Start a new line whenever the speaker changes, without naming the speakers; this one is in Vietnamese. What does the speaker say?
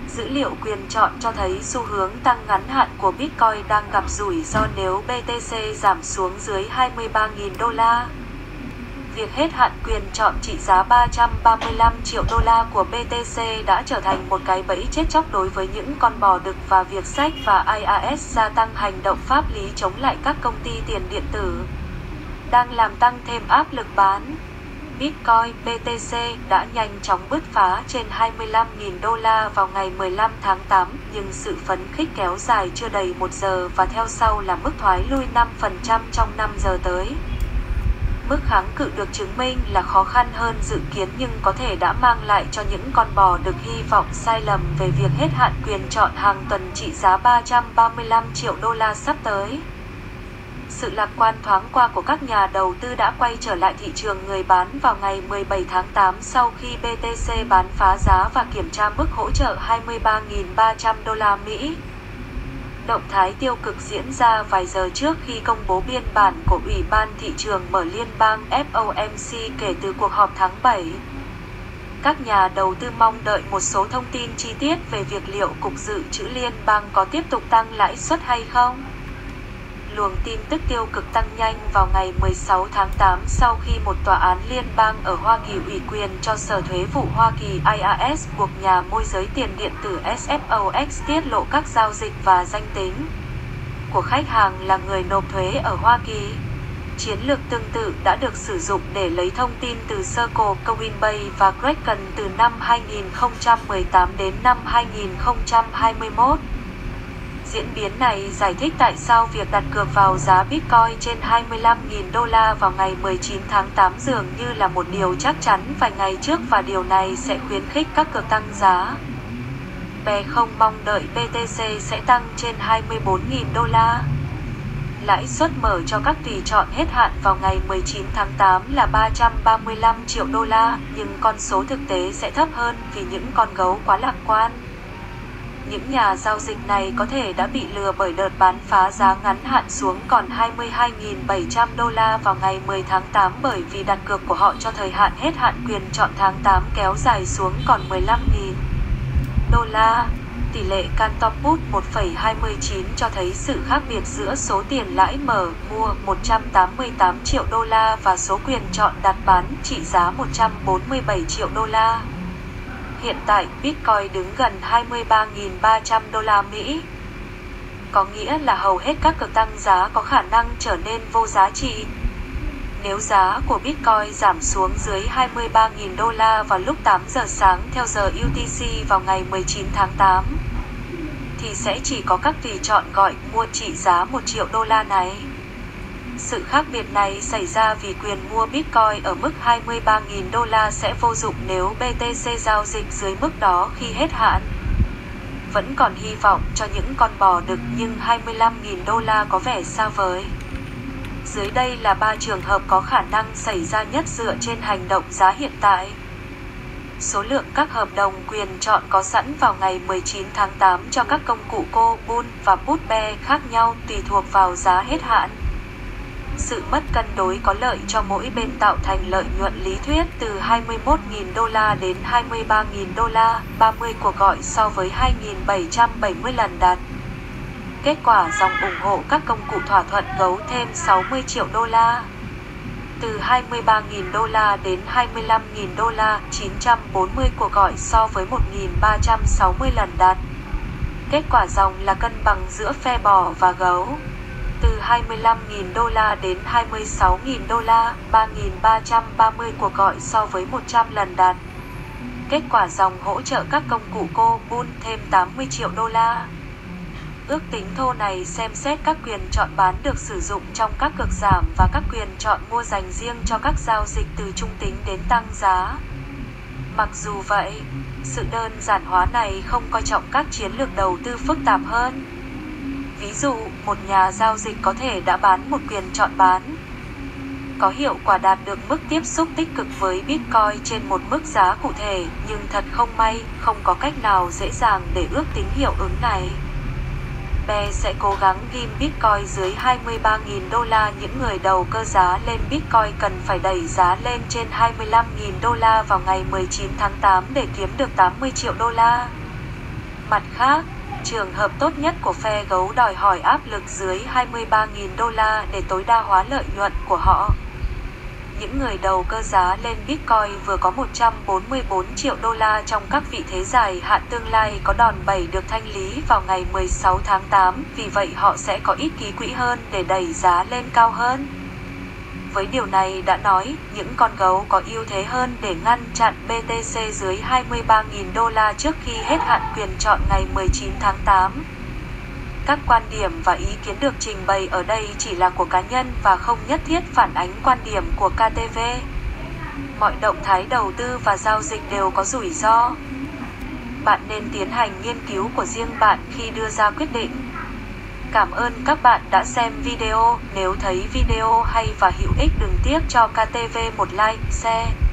Dữ liệu quyền chọn cho thấy xu hướng tăng ngắn hạn của Bitcoin đang gặp rủi ro nếu BTC giảm xuống dưới 23.000 đô la. Việc hết hạn quyền chọn trị giá 335 triệu đô la của BTC đã trở thành một cái bẫy chết chóc đối với những con bò đực, và việc SEC và IRS gia tăng hành động pháp lý chống lại các công ty tiền điện tử đang làm tăng thêm áp lực bán. Bitcoin BTC đã nhanh chóng bứt phá trên 25.000 đô la vào ngày 15 tháng 8, nhưng sự phấn khích kéo dài chưa đầy 1 giờ và theo sau là mức thoái lui 5% trong 5 giờ tới. Mức kháng cự được chứng minh là khó khăn hơn dự kiến nhưng có thể đã mang lại cho những con bò được hy vọng sai lầm về việc hết hạn quyền chọn hàng tuần trị giá 335 triệu đô la sắp tới. Sự lạc quan thoáng qua của các nhà đầu tư đã quay trở lại thị trường người bán vào ngày 17 tháng 8 sau khi BTC bán phá giá và kiểm tra mức hỗ trợ 23.300 đô la Mỹ. Động thái tiêu cực diễn ra vài giờ trước khi công bố biên bản của Ủy ban Thị trường Mở Liên bang FOMC kể từ cuộc họp tháng 7. Các nhà đầu tư mong đợi một số thông tin chi tiết về việc liệu Cục Dự trữ Liên bang có tiếp tục tăng lãi suất hay không. Luồng tin tức tiêu cực tăng nhanh vào ngày 16 tháng 8 sau khi một tòa án liên bang ở Hoa Kỳ ủy quyền cho Sở Thuế vụ Hoa Kỳ IRS buộc nhà môi giới tiền điện tử SFOX tiết lộ các giao dịch và danh tính của khách hàng là người nộp thuế ở Hoa Kỳ. Chiến lược tương tự đã được sử dụng để lấy thông tin từ Circle, Coinbase và Kraken từ năm 2018 đến năm 2021. Diễn biến này giải thích tại sao việc đặt cược vào giá Bitcoin trên 25.000 đô la vào ngày 19 tháng 8 dường như là một điều chắc chắn vài ngày trước, và điều này sẽ khuyến khích các cược tăng giá. Be không mong đợi BTC sẽ tăng trên 24.000 đô la. Lãi suất mở cho các tùy chọn hết hạn vào ngày 19 tháng 8 là 335 triệu đô la, nhưng con số thực tế sẽ thấp hơn vì những con gấu quá lạc quan. Những nhà giao dịch này có thể đã bị lừa bởi đợt bán phá giá ngắn hạn xuống còn 22.700 đô la vào ngày 10 tháng 8 bởi vì đặt cược của họ cho thời hạn hết hạn quyền chọn tháng 8 kéo dài xuống còn 15.000 đô la. Tỷ lệ Canton Put 1,29 cho thấy sự khác biệt giữa số tiền lãi mở mua 188 triệu đô la và số quyền chọn đặt bán trị giá 147 triệu đô la. Hiện tại, Bitcoin đứng gần 23.300 đô la Mỹ. Có nghĩa là hầu hết các cược tăng giá có khả năng trở nên vô giá trị. Nếu giá của Bitcoin giảm xuống dưới 23.000 đô la vào lúc 8 giờ sáng theo giờ UTC vào ngày 19 tháng 8, thì sẽ chỉ có các tùy chọn gọi mua trị giá 1 triệu đô la này. Sự khác biệt này xảy ra vì quyền mua Bitcoin ở mức 23.000 đô la sẽ vô dụng nếu BTC giao dịch dưới mức đó khi hết hạn. Vẫn còn hy vọng cho những con bò đực nhưng 25.000 đô la có vẻ xa vời. Dưới đây là 3 trường hợp có khả năng xảy ra nhất dựa trên hành động giá hiện tại. Số lượng các hợp đồng quyền chọn có sẵn vào ngày 19 tháng 8 cho các công cụ Call, Bull và Put Pair khác nhau tùy thuộc vào giá hết hạn. Sự mất cân đối có lợi cho mỗi bên tạo thành lợi nhuận lý thuyết từ 21.000 đô la đến 23.000 đô la, 30 cuộc gọi so với 2.770 lần đặt. Kết quả dòng ủng hộ các công cụ thỏa thuận gấu thêm 60 triệu đô la. Từ 23.000 đô la đến 25.000 đô la, 940 cuộc gọi so với 1.360 lần đặt. Kết quả dòng là cân bằng giữa phe bò và gấu. Từ 25.000 đô la đến 26.000 đô la, 3.330 cuộc gọi so với 100 lần đặt. Kết quả dòng hỗ trợ các công cụ Call, Bull thêm 80 triệu đô la. Ước tính thô này xem xét các quyền chọn bán được sử dụng trong các cược giảm và các quyền chọn mua dành riêng cho các giao dịch từ trung tính đến tăng giá. Mặc dù vậy, sự đơn giản hóa này không coi trọng các chiến lược đầu tư phức tạp hơn. Ví dụ, một nhà giao dịch có thể đã bán một quyền chọn bán, có hiệu quả đạt được mức tiếp xúc tích cực với Bitcoin trên một mức giá cụ thể, nhưng thật không may, không có cách nào dễ dàng để ước tính hiệu ứng này. Be sẽ cố gắng ghim Bitcoin dưới 23.000 đô la. Những người đầu cơ giá lên Bitcoin cần phải đẩy giá lên trên 25.000 đô la vào ngày 19 tháng 8 để kiếm được 80 triệu đô la. Mặt khác, trường hợp tốt nhất của phe gấu đòi hỏi áp lực dưới 23.000 đô la để tối đa hóa lợi nhuận của họ. Những người đầu cơ giá lên Bitcoin vừa có 144 triệu đô la trong các vị thế dài hạn tương lai có đòn bẩy được thanh lý vào ngày 16 tháng 8, vì vậy họ sẽ có ít ký quỹ hơn để đẩy giá lên cao hơn. Với điều này đã nói, những con gấu có ưu thế hơn để ngăn chặn BTC dưới 23.000 đô la trước khi hết hạn quyền chọn ngày 19 tháng 8. Các quan điểm và ý kiến được trình bày ở đây chỉ là của cá nhân và không nhất thiết phản ánh quan điểm của KTV. Mọi động thái đầu tư và giao dịch đều có rủi ro. Bạn nên tiến hành nghiên cứu của riêng bạn khi đưa ra quyết định. Cảm ơn các bạn đã xem video. Nếu thấy video hay và hữu ích đừng tiếc cho KTV một like, share.